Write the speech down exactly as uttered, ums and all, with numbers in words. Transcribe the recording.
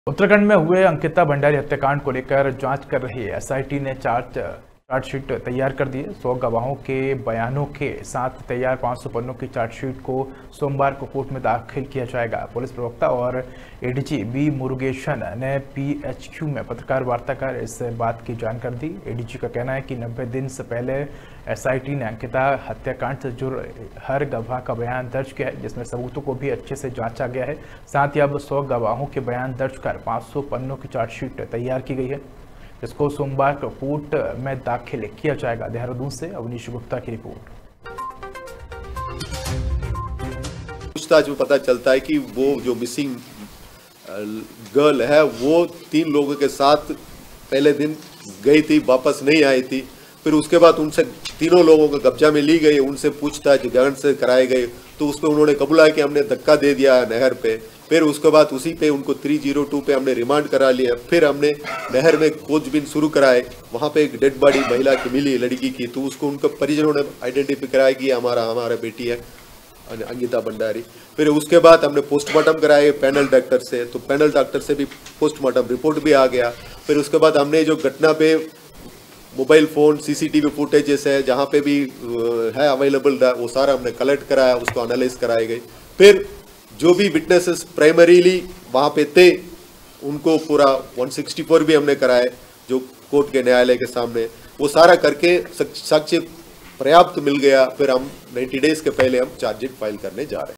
उत्तराखंड में हुए अंकिता भंडारी हत्याकांड को लेकर जांच कर रही एसआईटी ने चार्ज चार्जशीट तैयार कर दी है। सौ गवाहों के बयानों के साथ तैयार पाँच सौ पन्नों की चार्जशीट को सोमवार को कोर्ट में दाखिल किया जाएगा। पुलिस प्रवक्ता और एडीजी बी मुरुगेशन ने पीएचक्यू में पत्रकार वार्ता कर इस बात की जानकारी दी। एडीजी का कहना है कि नब्बे दिन से पहले एसआईटी ने अंकिता हत्याकांड से जुड़े हर गवाह का बयान दर्ज किया है, जिसमें सबूतों को भी अच्छे से जांचा गया है। साथ ही अब सौ गवाहों के बयान दर्ज कर पाँच सौ पन्नों की चार्जशीट तैयार की गई है, जिसको सोमवार को कोर्ट में दाखिल किया जाएगा। देहरादून से अवनीश गुप्ता की रिपोर्ट। पूछताछ में पता चलता है कि वो जो मिसिंग गर्ल है वो तीन लोगों के साथ पहले दिन गई थी, वापस नहीं आई थी। फिर उसके बाद उनसे तीनों लोगों को कब्जा में ली गई, उनसे पूछताछ गहन से कराई गई, तो उसमें उन्होंने कबूला कि हमने धक्का दे दिया नहर पे। फिर उसके बाद उसी पे उनको तीन सौ दो पे हमने रिमांड करा लिया। फिर हमने नहर में खोजबीन शुरू कराए, वहाँ पे एक डेड बॉडी महिला की मिली, लड़की की, तो उसको उनको परिजनों ने आइडेंटिफाई कराया कि हमारा हमारा बेटी है अंकिता भंडारी। फिर उसके बाद हमने पोस्टमार्टम कराए पैनल डॉक्टर से, तो पैनल डॉक्टर से भी पोस्टमार्टम रिपोर्ट भी आ गया। फिर उसके बाद हमने जो घटना पे मोबाइल फ़ोन सीसीटीवी फुटेजेस है जहाँ पे भी है अवेलेबल, वो सारा हमने कलेक्ट कराया, उसको एनालाइज कराए गए। फिर जो भी विटनेसेस प्राइमरीली वहाँ पे थे उनको पूरा एक सौ चौंसठ भी हमने कराए जो कोर्ट के न्यायालय के सामने, वो सारा करके साक्ष्य पर्याप्त मिल गया। फिर हम नब्बे डेज के पहले हम चार्जशीट फाइल करने जा रहे हैं।